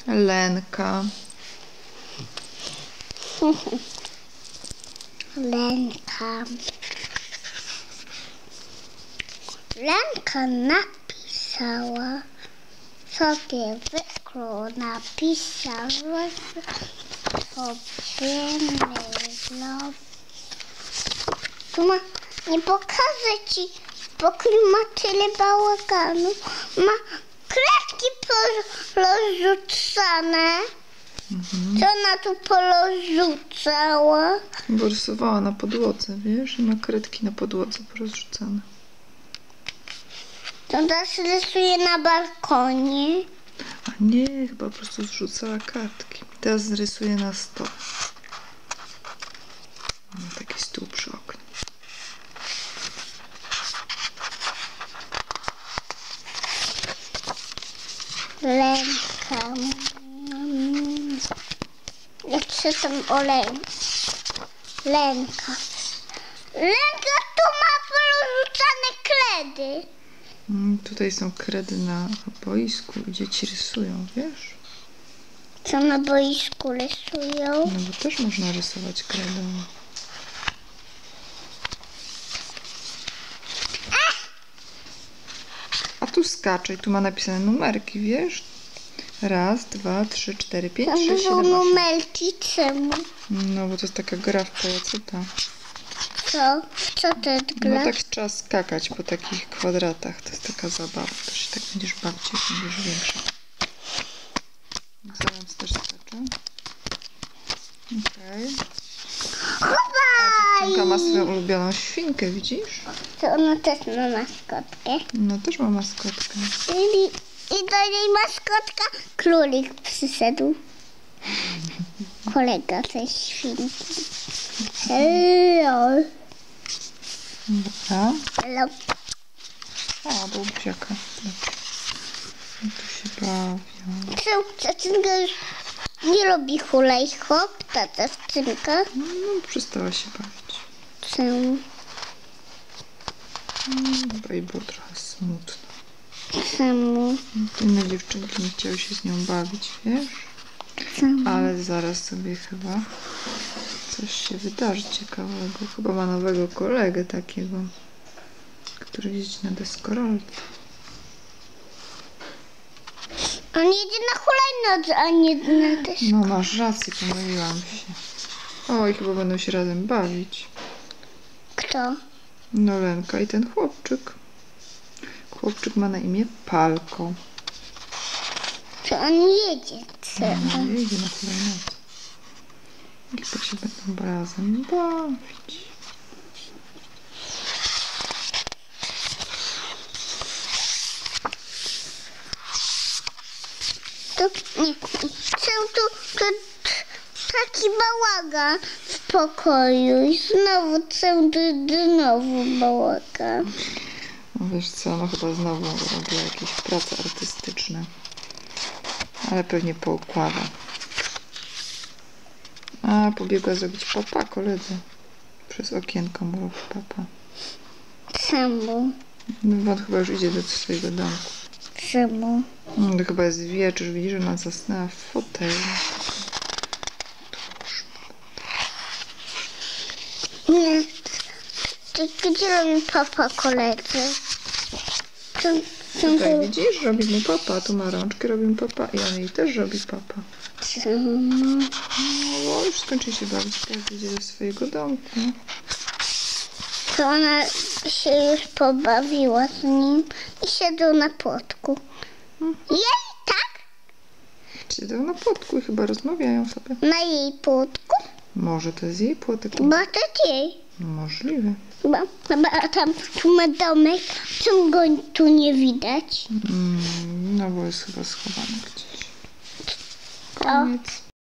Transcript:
Lenka. Lenka. Lenka napisała sobie napisała sobie myślą. Tu ma, nie pokażę ci, w pokoju ma tyle bałaganu. Ma kredki porozrzucane. Co ona tu porozrzucała? Bo rysowała na podłodze, wiesz? I ma kredki na podłodze porozrzucane. To teraz rysuje na balkonie. A nie, chyba po prostu zrzucała kartki. Teraz rysuje na stole. Ma taki stół przy oknie. Lenka. Ja czytam o Lence. Lenka. Lenka tu ma porozrzucane kredy. Tutaj są kredy na boisku, dzieci rysują, wiesz? Co na boisku rysują? No bo też można rysować kredą. A tu skacze i tu ma napisane numerki, wiesz? 1, 2, 3, 4, 5, 6, 7, 8. numerki czemu? No bo to jest taka gra w pajacyta. Co? Co to jest gra? No tak trzeba skakać po takich kwadratach. To jest taka zabawa. To się tak będziesz bawić, jak będziesz większa. Zając też skacze. Okej. A dziewczynka ma swoją ulubioną świnkę, widzisz? To ona też ma maskotkę. No też ma maskotkę. I do niej maskotka królik przyszedł. Kolega tej świnki. Hello. Dobra. Hello. A, do buziaka. Dobrze. No tu się bawią. Dziewczynka już nie lubi hulaj hop, ta dziewczynka. No, przestała się bawić. Czemu? Chyba jej było trochę smutno. Czemu? Inne dziewczynki nie chciały się z nią bawić, wiesz? Czemu? Ale zaraz sobie chyba coś się wydarzy ciekawego. Chyba ma nowego kolegę takiego, który jeździ na deskorolce. On jedzie na hulajnodze, a nie na desce. No masz rację, pomyliłam się. O, i chyba będą się razem bawić. Kto? No Lenka i ten chłopczyk. Chłopczyk ma na imię Palko. To on jedzie. No, jedzie na hulajnodze. I chyba się będą razem bawić. To nie. Są tu taki bałagan w pokoju i znowu bałagan. No wiesz co, no chyba znowu robię jakieś prace artystyczne. Ale pewnie poukłada. A, pobiegła zrobić papa koledze. Przez okienko mu robi papa. Czemu? No bo on chyba już idzie do swojego domku. Czemu? No, to chyba jest wieczór, widzisz, że ona zasnęła w fotelu. Nie. To gdzie robi papa koledze? Tutaj widzisz, robi mu papa, tu ma rączki, robi mu papa i on jej też robi papa. Czemu? No, już skończy się bawić, każdy idzie do swojego domku. To ona się już pobawiła z nim i siedzą na płotku. Jej, tak? Siedzą na płotku i chyba rozmawiają sobie. Na jej płotku? Może to jest jej płotek? Bo to jest jej. Możliwe. A tam tu ma domek, czemu go tu nie widać? No bo jest chyba schowany gdzieś. Koniec.